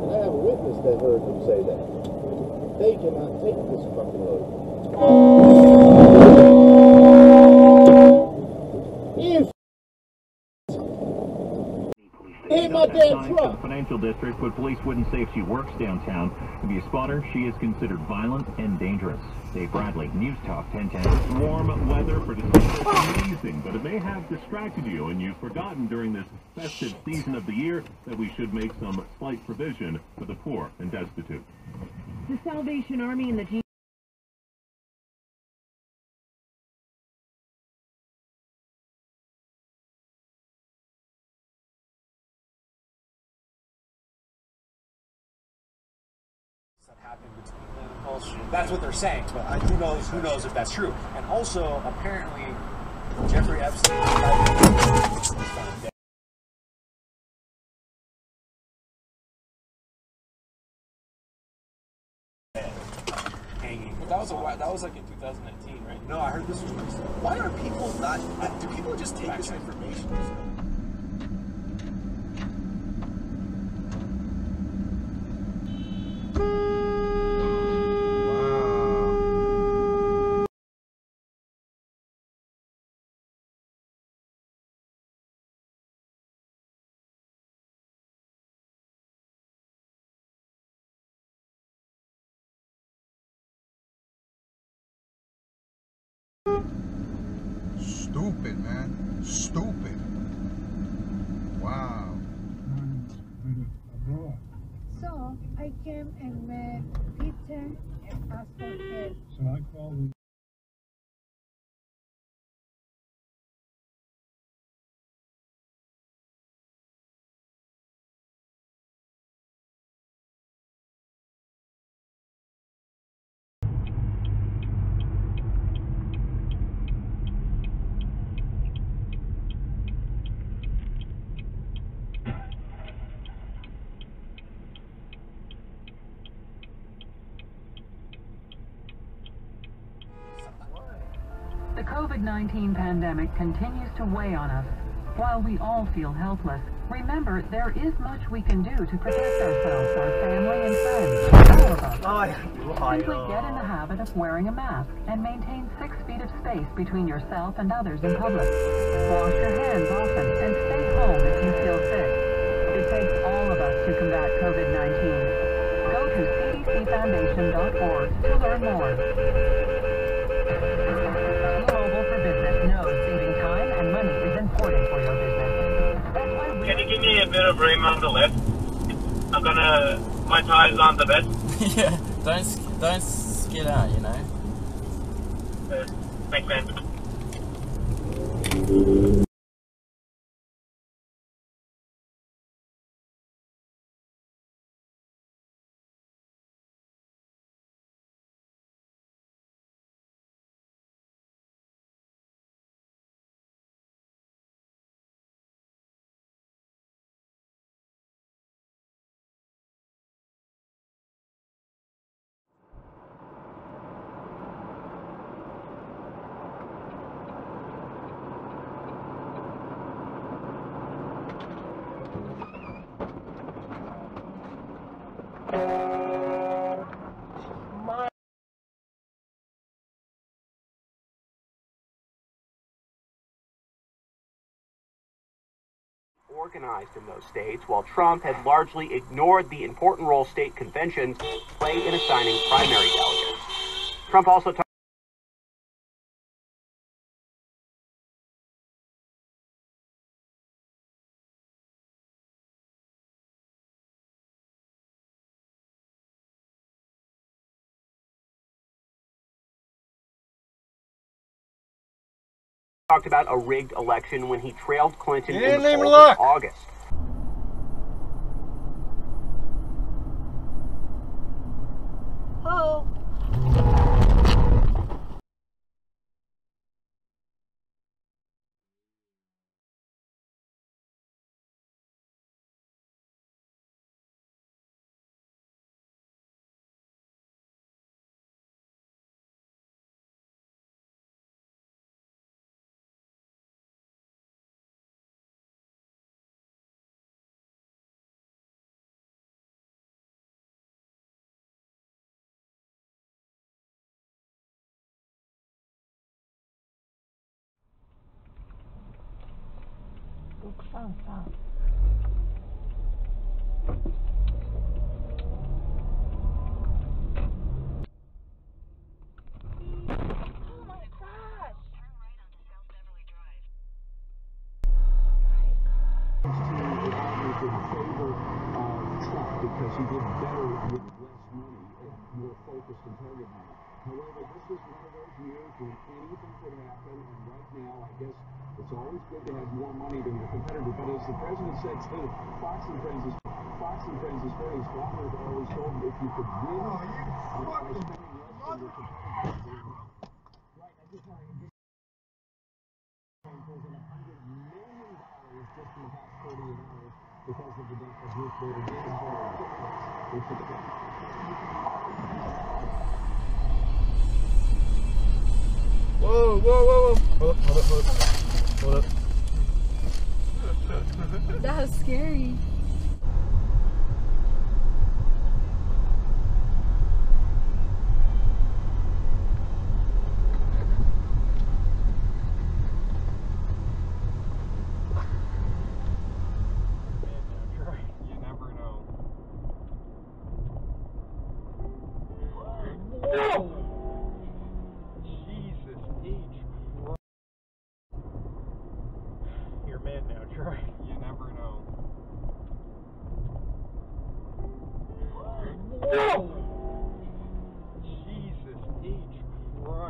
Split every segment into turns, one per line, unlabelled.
And I have a witness that heard him say that. They cannot take this fucking load. Ain't my damn truck.
Financial district, but police wouldn't say if she works downtown. To be a spotter, she is considered violent and dangerous. Dave Bradley, News Talk 1010. Warm weather for December is amazing, but it may have distracted you, and you've forgotten during this festive season of the year that we should make some slight provision for the poor and destitute.
The Salvation Army and the
that happened between them and Pulse. That's what they're saying, but who knows if that's true. And also, apparently, Jeffrey Epstein was found dead. Hanging.
But that was like in 2019, right?
No, I heard this was recent. Why are people not? Do people just take this information?
Stupid, man. Stupid. Wow.
So I came and met Peter and asked for help.
So I called.
The COVID-19 pandemic continues to weigh on us. While we all feel helpless, remember there is much we can do to protect ourselves, our family, and friends. All of us. Simply get in the habit of wearing a mask and maintain 6 feet of space between yourself and others in public. Wash your hands often and stay home if you feel sick. It takes all of us to combat COVID-19. Go to cdcfoundation.org to learn more.
Can you give me a bit of room on the left? My tire's on the bed.
Yeah, don't skid out, you know.
Thanks, man.
Organized in those states, while Trump has largely ignored the important role state conventions play in assigning primary delegates. Trump also talked about a rigged election when he trailed Clinton in the polls in August.
Oh, stop.
Because he did better with less money and more focused and targeted money. However, this is one of those years when anything could happen, and right now, I guess it's always good to have more money than your competitor. But as the president said, hey, Fox and Friends is very farmers are always told if you could win by spending less than your competitor. Right, I just want to get $100 million just in the past 48 hours because of the death of Ruth Bader Ginsburg.
Whoa, whoa, whoa, whoa. Hold up.
That was scary.
You never know. Jesus H. You're a man now, Troy. You never know. Jesus H. Christ.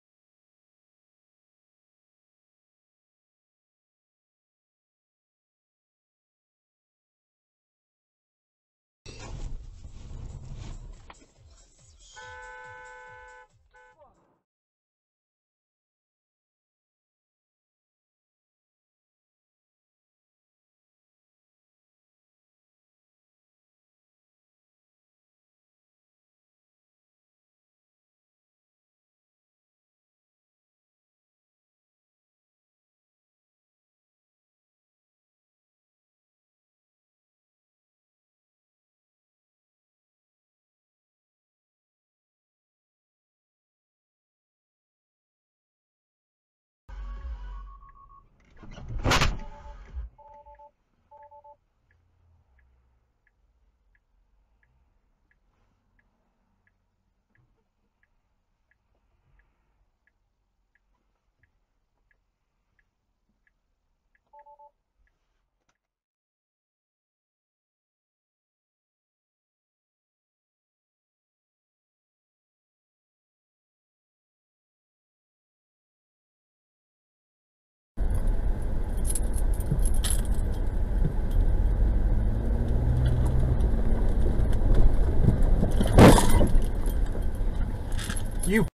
You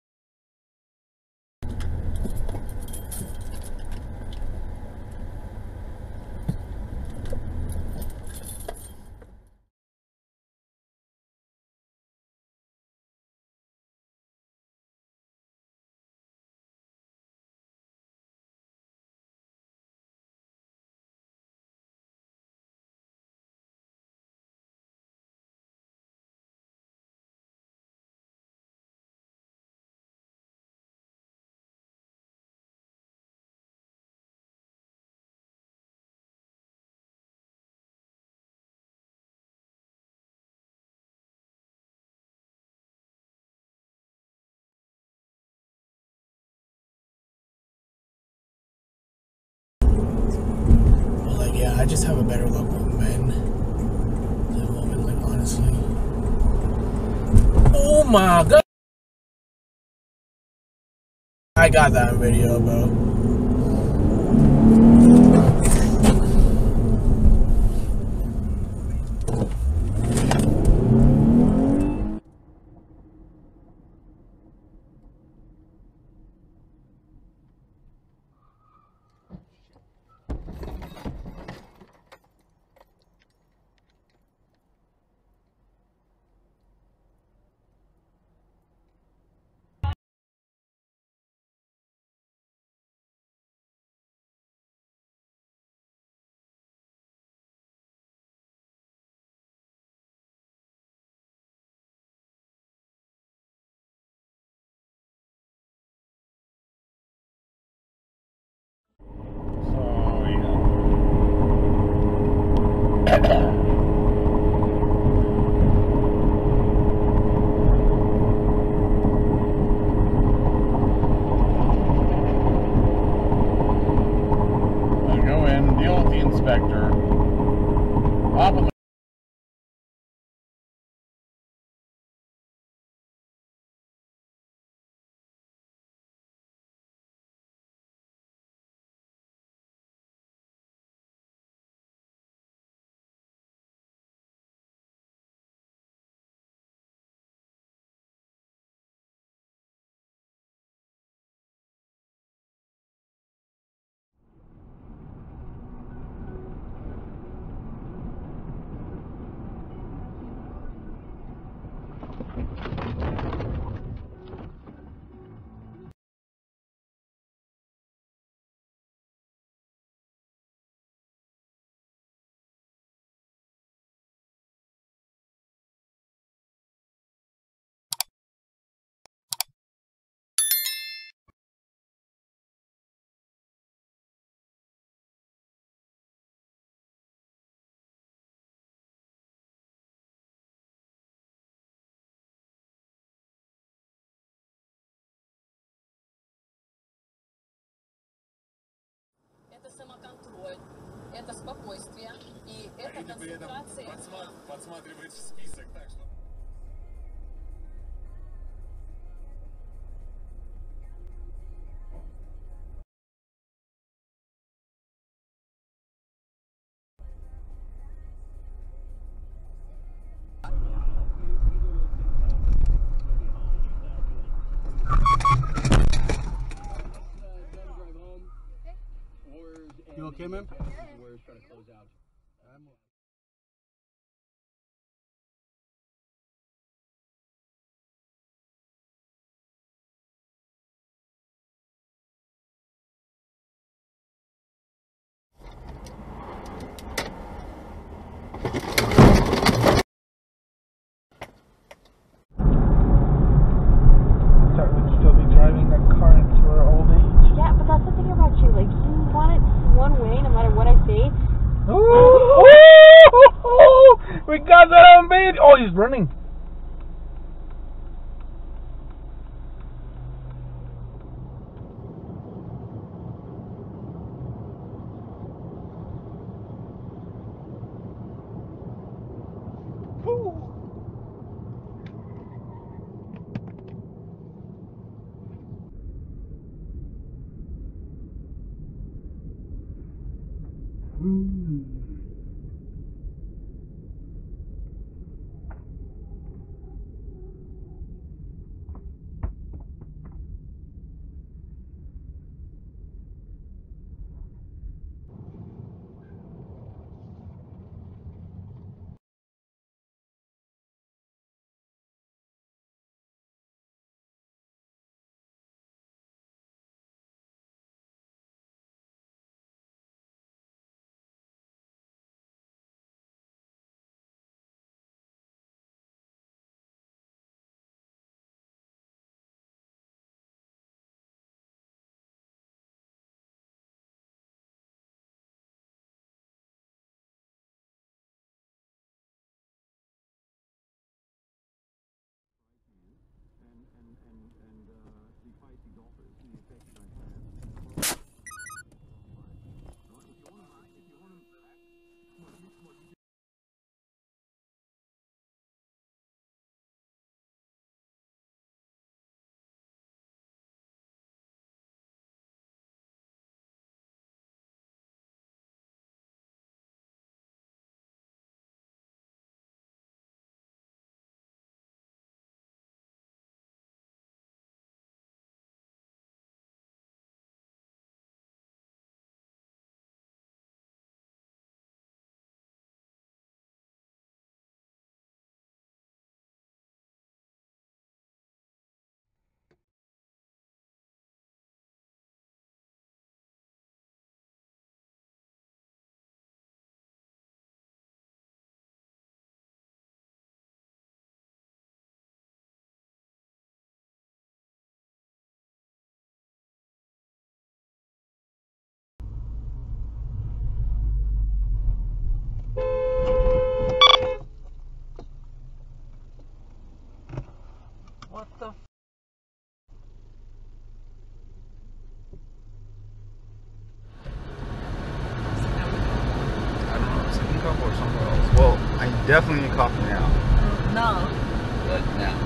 Like, yeah, I just have a better look with men than women, like, honestly. Oh my god! I got that video, bro.
это спокойствие. И эта концентрация...
Подсматривает список, так что...
You okay, man?
We're trying to close out.
Thought we'd still be driving that car into our old age.
Yeah, but that's the thing about you. Like, you want it one way no matter what I say.
Ooh! We got that on video. Oh, he's running. What the f?
I don't know, second cup or somewhere else. Well, I definitely need coffee now.
No.
But now.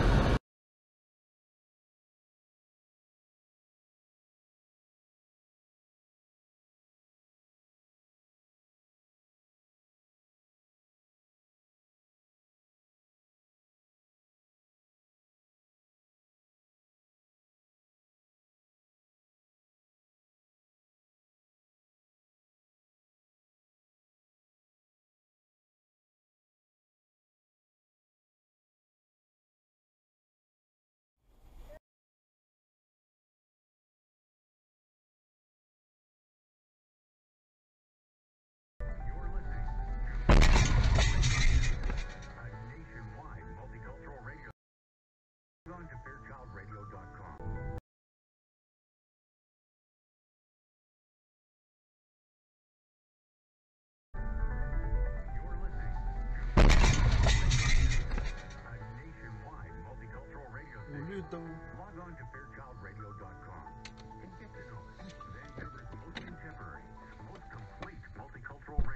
Log on to fairchildradio.com and get to know us, Vancouver's most contemporary, most complete multicultural radio.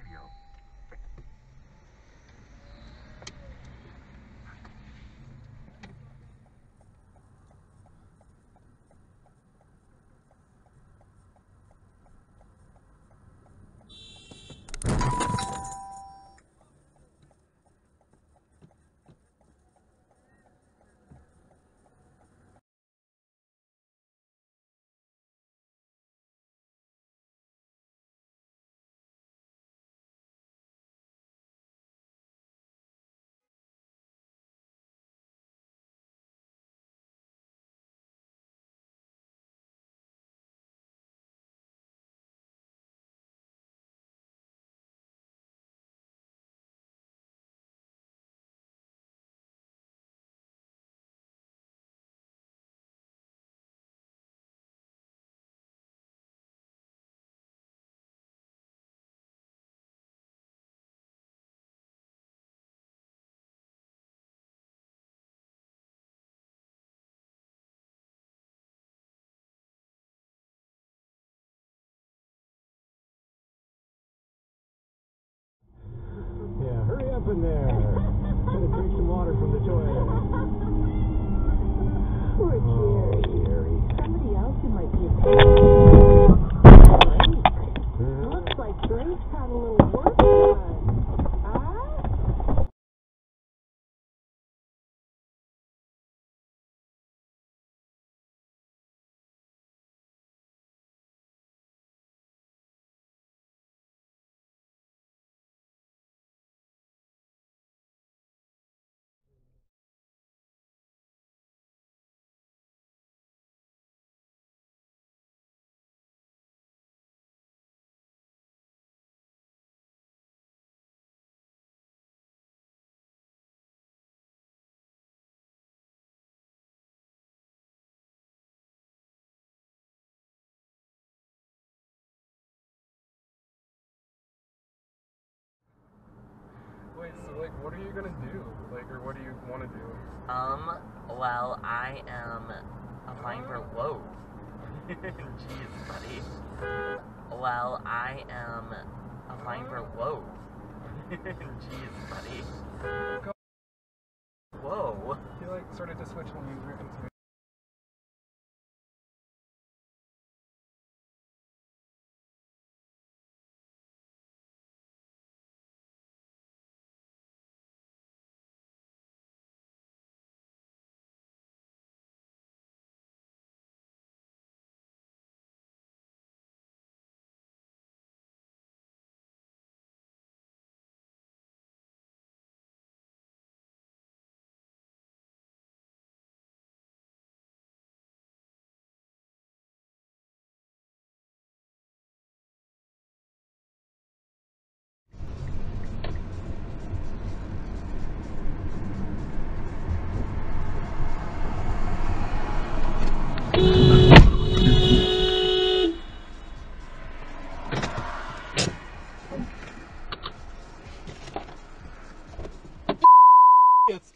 like, what are you gonna do? Like, or what do you want to do?
Well, I am applying for, whoa. Jeez, buddy. Well, I am applying for, whoa. Jeez, buddy. Whoa.
He, like, started to switch when you were into me.
It's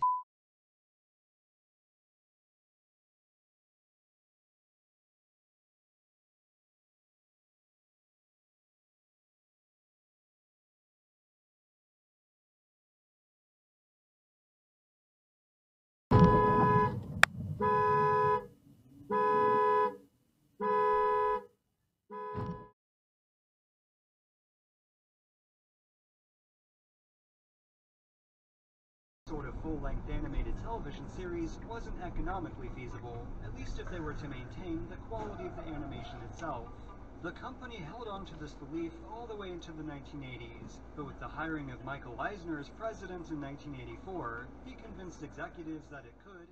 sort of full-length animated television series wasn't economically feasible, at least if they were to maintain the quality of the animation itself. The company held on to this belief all the way into the 1980s, but with the hiring of Michael Eisner as president in 1984, he convinced executives that it could.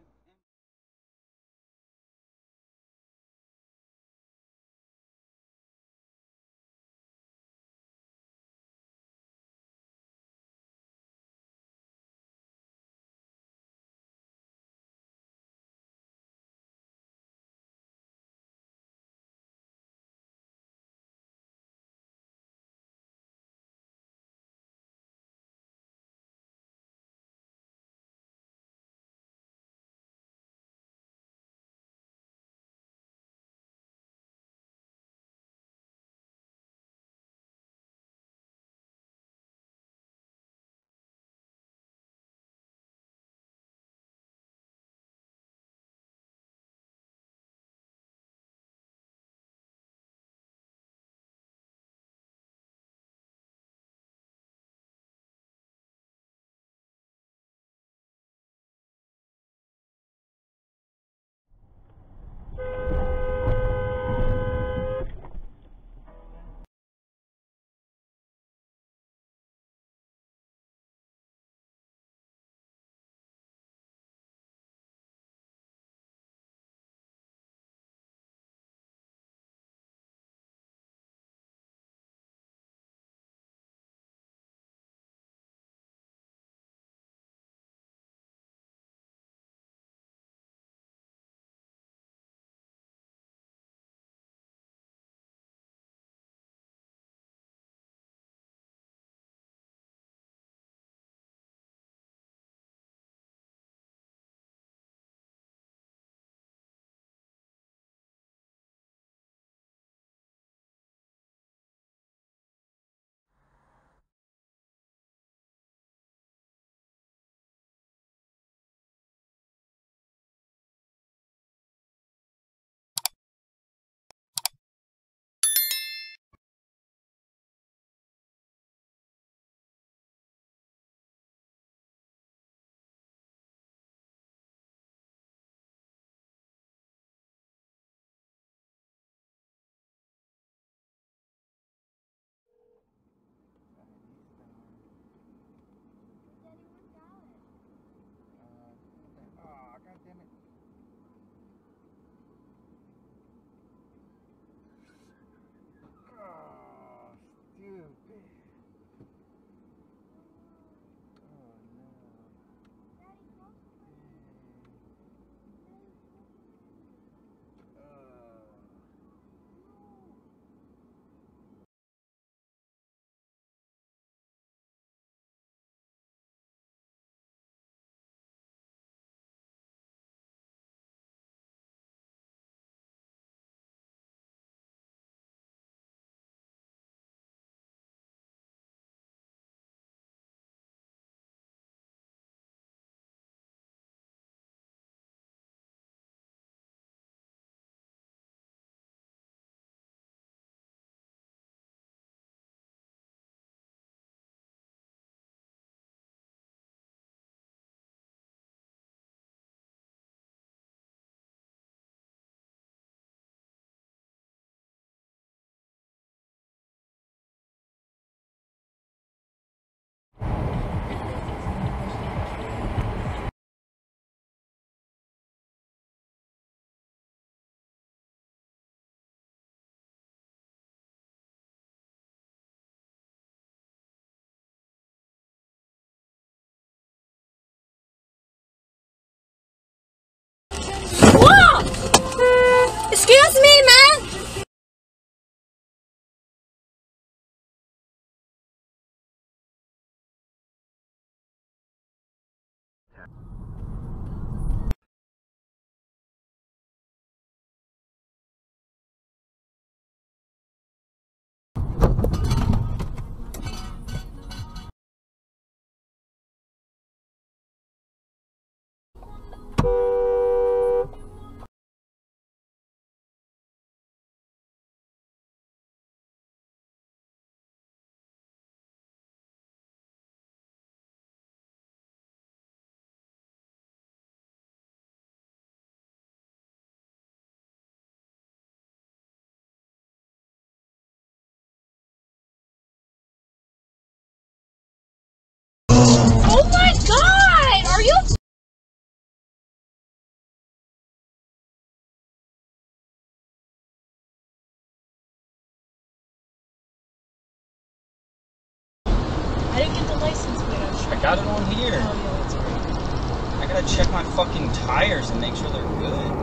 I didn't get the license plate.
I got it on here.
Oh, yeah, that's great.
I gotta check my fucking tires and make sure they're good.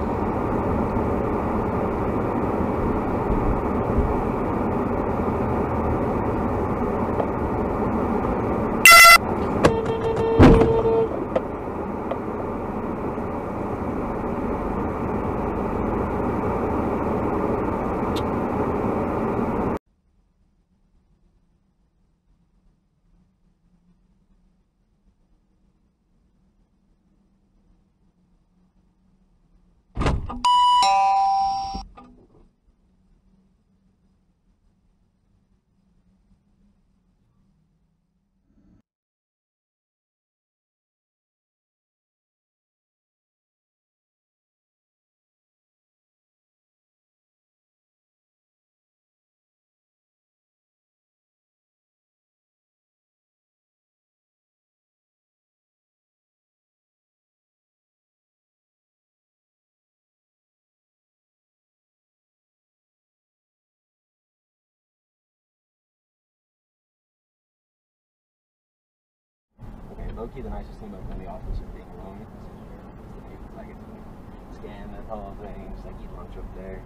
Okay, low-key the nicest thing about the office is being alone. I get to scan that whole thing, just like eat lunch up there.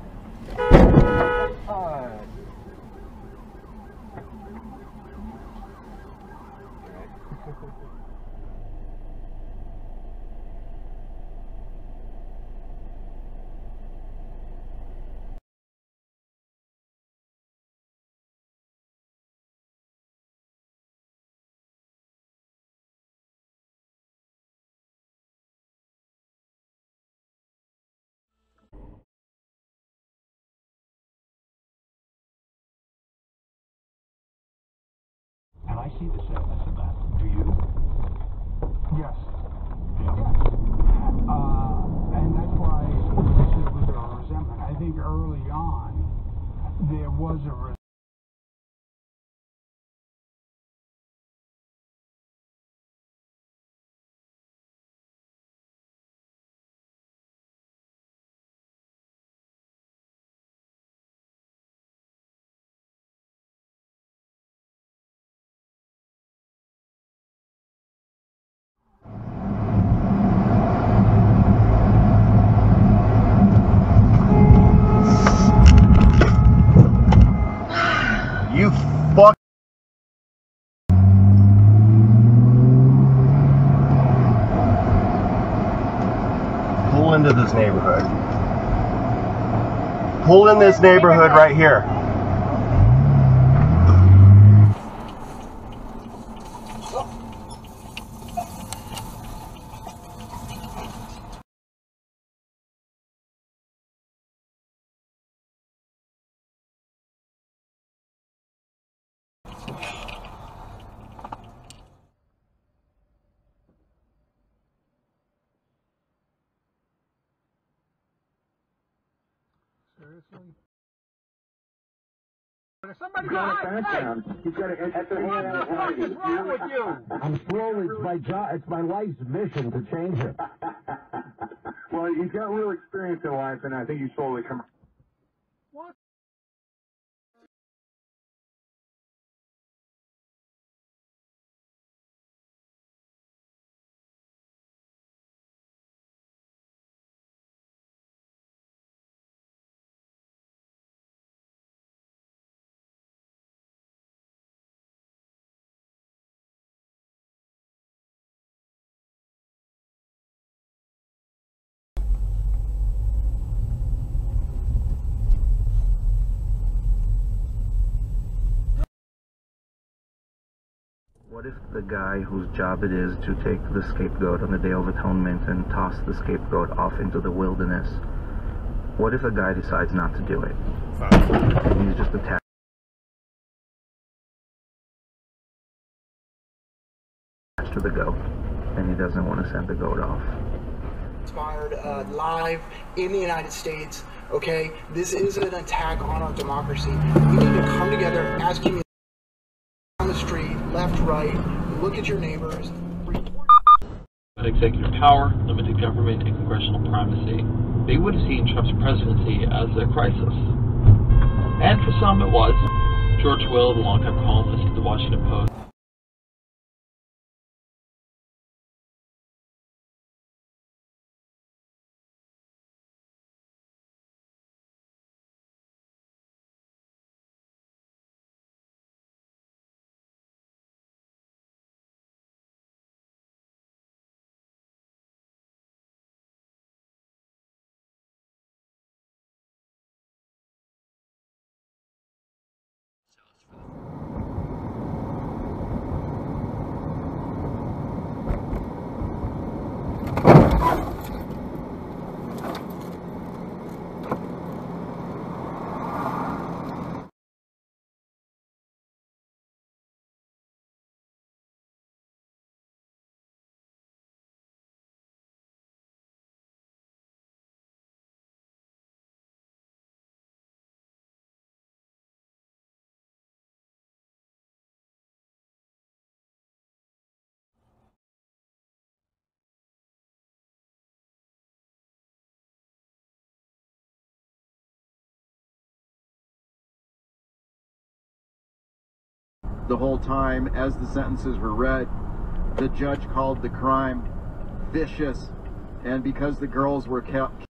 Alright.
And I see the sadness of that. Do you? Yes. And that's why this is with a resentment. I think early on there was a resentment.
You fuck. Pull into this neighborhood. Pull in this neighborhood right here.
Seriously? But if somebody background,
he's got to enter
what the fuck is wrong with you?
I'm slowly, it's my job, it's my life's mission to change it. Well, you've got real experience in life, and I think you slowly come.
What?
What if the guy whose job it is to take the scapegoat on the Day of Atonement and toss the scapegoat off into the wilderness, what if a guy decides not to do it? And he's just attached to the goat, and he doesn't want to send the goat off.
Inspired live in the United States, okay? This is an attack on our democracy. We need to come together as communities on the street, left, right, look at your neighbors.
Executive power, limited government, and congressional primacy. They would have seen Trump's presidency as a crisis. And for some it was. George Will, the longtime columnist at the Washington Post,
the whole time as the sentences were read. The judge called the crime vicious, and because the girls were kept